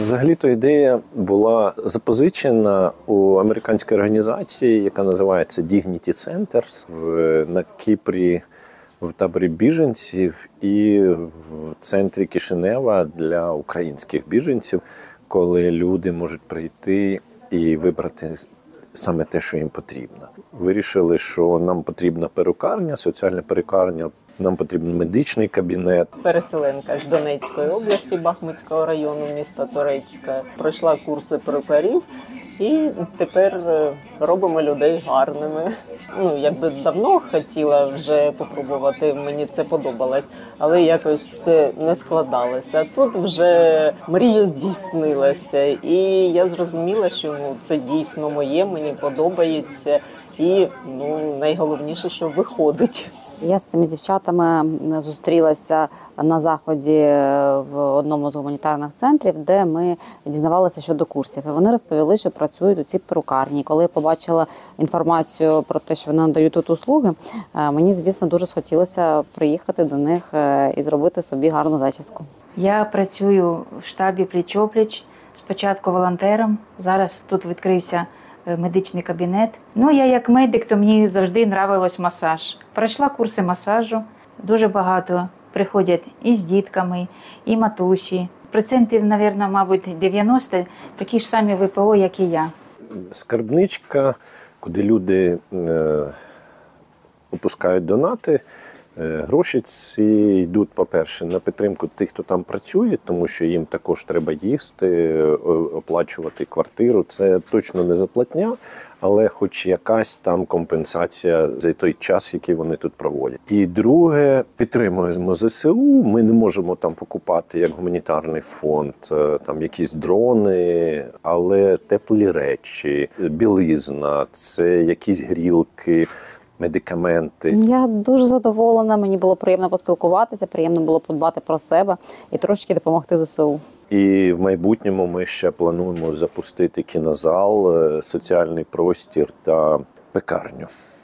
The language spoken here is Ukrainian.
Взагалі-то ідея була запозичена у американської організації, яка називається Dignity Centers на Кіпрі, в таборі біженців і в центрі Кишинева для українських біженців, коли люди можуть прийти і вибрати саме те, що їм потрібно. Вирішили, що нам потрібна перукарня, соціальна перукарня, нам потрібен медичний кабінет. Переселенка з Донецької області, Бахмутського району, міста Торецька. Пройшла курси перукарів і тепер робимо людей гарними. Якби давно хотіла вже попробувати, мені це подобалось, але якось все не складалося. Тут вже мрія здійснилася, і я зрозуміла, що це дійсно моє, мені подобається, і найголовніше, що виходить. Я з цими дівчатами зустрілася на заході в одному з гуманітарних центрів, де ми дізнавалися щодо курсів. І вони розповіли, що працюють у цій перукарні. Коли я побачила інформацію про те, що вони надають тут услуги, мені, звісно, дуже схотілося приїхати до них і зробити собі гарну зачіску. Я працюю в штабі пліч-опліч, спочатку волонтером, зараз тут відкрився медичний кабінет. Я як медик, то мені завжди нравилось масаж. Пройшла курси масажу, дуже багато приходять і з дітками, і матусі. Процентів, мабуть, 90 такі ж самі ВПО, як і я. Скарбничка, куди люди опускають донати. Гроші ці йдуть, по-перше, на підтримку тих, хто там працює, тому що їм також треба їсти, оплачувати квартиру. Це точно не зарплатня, але хоч якась там компенсація за той час, який вони тут проводять. І друге, підтримуємо ЗСУ. Ми не можемо там покупати, як гуманітарний фонд, там якісь дрони, але теплі речі, білизна, це якісь грілки, медикаменти. Я дуже задоволена, мені було приємно поспілкуватися, приємно було подбати про себе і трошки допомогти ЗСУ. І в майбутньому ми ще плануємо запустити кінозал, соціальний простір та пекарню.